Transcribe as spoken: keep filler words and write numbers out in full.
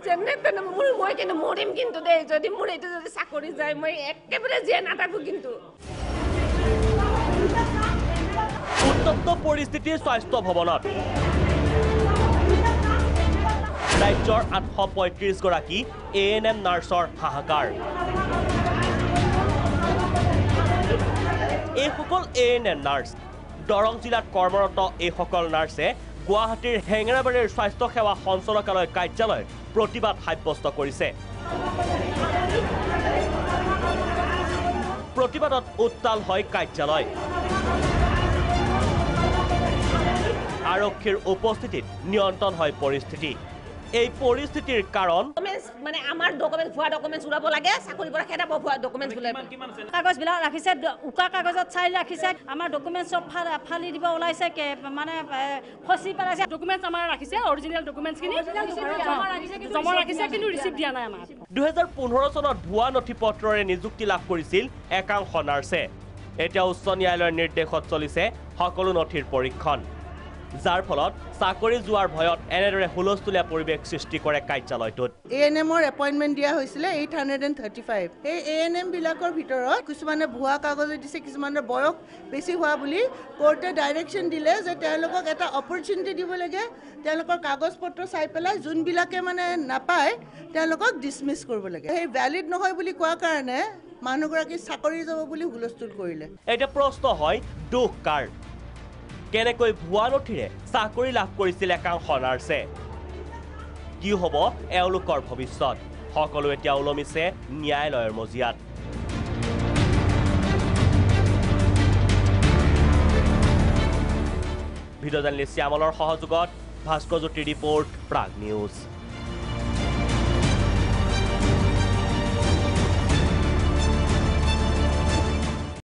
যেনে তেনে মোৰ মই কিন্তু মৰিম কিন্তু দেই যদি মোৰ এইটো যদি চাকৰি যায় মই একেবাৰে জীয়াই নাথাকো কিন্তু উত্তপ্ত পৰিস্থিতিৰ স্বাস্থ্য ভৱনত ৰাজ্যৰ আঠশ পঁয়ত্ৰিশ গৰাকী এ এন এম নাৰ্ছৰ হাহাকাৰ এইসকল A N M nurse Darrang জিলাত কৰ্মৰত এইসকল নাৰ্ছে গুৱাহাটীৰ হেঙেৰাবাৰীৰ স্বাস্থ্য সেৱা সঞ্চালকালয় কাৰ্যালয়ত প্ৰতিবাদ সাব্যস্ত কৰিছে প্ৰতিবাদত উত্তাল হয় কাৰ্যালয় আৰক্ষীৰ উপস্থিতিত নিয়ন্ত্ৰণ হয় পৰিস্থিতি এই পৰিস্থিতিৰ কাৰণ মানে আমাৰ ডকুমেন্ট ভুৱা ডকুমেন্ট উৰাব লাগে চাকৰি পৰা খেদাব ভুৱা ডকুমেন্ট বুলে কাগজ বিলাক ৰাখিছে উকা কাগজত চাই ৰাখিছে আমাৰ ডকুমেন্ট সব ফালি দিব ওলাইছে কে মানে ফসি পেলাইছে ডকুমেন্ট আমাৰ ৰাখিছে অৰিজিনাল ডকুমেন্টছ কিনি জমা ৰাখিছে কিন্তু ৰিসিভ দিয়া নাই আমাৰ দুই হাজাৰ পোন্ধৰ চনত ভুৱা নথিপত্ৰৰে নিযুক্তি লাভ কৰিছিল একাংশ নাৰ্ছে এতিয়া উচ্চ ন্যায়ালয়ৰ নিৰ্দেশত চলিছে সকলো নথিৰ পৰীক্ষণ যাৰ ফলত চাকৰি যোৱাৰ ভয়ত এনেদৰে হুলস্থুলীয়া পৰিৱেশ সৃষ্টি কৰে কাৰ্যালয়টোত এ এন এমৰ এপইণ্টমেণ্ট দিয়া হৈছিলে আঠ থাৰ্টি ফাইভ এই এ এন এম বিলাকৰ ভিতৰত কিছুমানে ভুৱা কাগজ দিছে কিছুমানৰ বয়স বেছি হোৱা বুলি কোৰ্টে ডাইৰেকশ্যন দিলে যে তেওঁলোকক এটা অপৰচুনিটি দিব লাগে তেওঁলোকৰ কাগজ পত্ৰ চাই পেলাই যোনবিলাকে মানে নাপায় তেওঁলোকক ডিছমিছ কৰিব লাগে সেই ভ্যালিড নহয় বুলি কোৱা কাৰণে মানুহগৰাকী চাকৰি যাব বুলি হুলস্থুল কৰিলে এটা প্ৰশ্ন হয় দুখ কাৰ কেনেকৈ ভুৱা নথিৰে চাকৰি লাভ কৰিছিল একাংশ নাৰ্ছে কি হ'ব এওঁলোকৰ ভৱিষ্যত সকলো এতিয়া ওলমিছে ন্যায়ালয়ৰ মজিয়াত ভিডিঅ' জাৰ্নেলিষ্ট শ্যামলৰ সহযোগত ভাস্কৰজ্যোতি ৰিপৰ্ট প্ৰাগ নিউজ।